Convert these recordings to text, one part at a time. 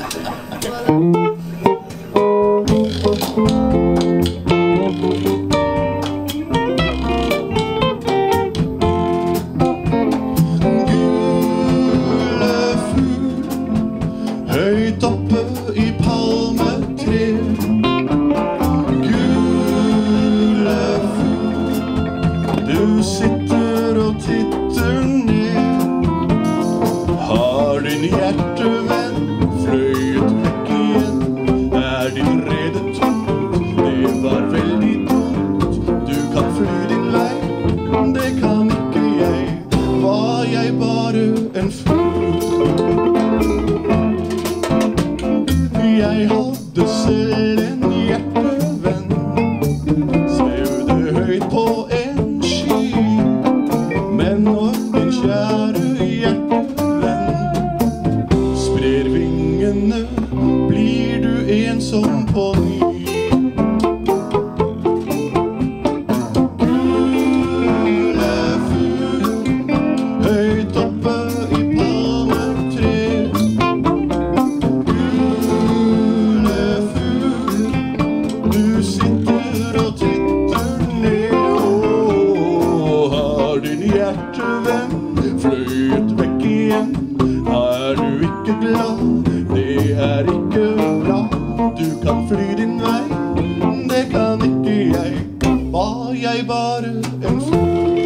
Høyt oppe i palmetre. Gule fugl, du sitter og titter ned. Har din hjertevenn fløyet vekk igjen? Din rede tomt? Det var veldig dumt. Du kan fly din vei, det kan ikke jeg. Var jeg bare en fugl? Jeg hadde selv en hjertevenn, svevde høyt på en sky. Men når din kjære hjertevenn sprer vingene, blir du ensom på ny. Gule fugl, høyt oppe i palmetre. Du sitter og titter ned. Har din hjertevenn fløyet vekk igjen? Er du ikke glad? Det er ikke bra. Du kan fly din vei, det kan ikke jeg. Var jeg bare en fugl?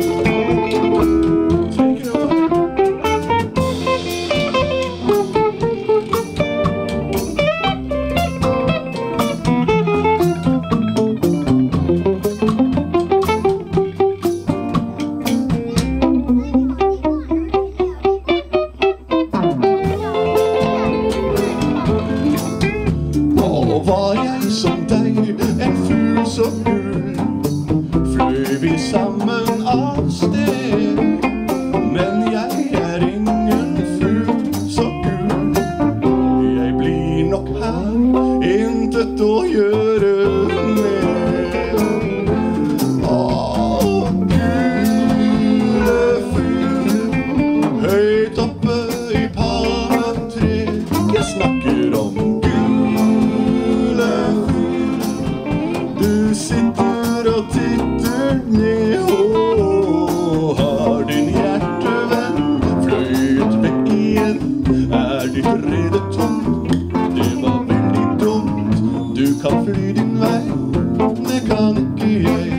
Var jeg som deg, en fugl så gul, fløy vi sammen av sted. Men jeg er ingen fugl så gul, jeg blir nok her, intet å gjøre med. Gule fugl, høyt oppe i palmetre. Jeg snakker om sitter og titter ned. Har din hjertevenn fløyet vekk igjen? Er ditt rede tomt? Det var veldig dumt. Du kan fly din vei, det kan ikke jeg.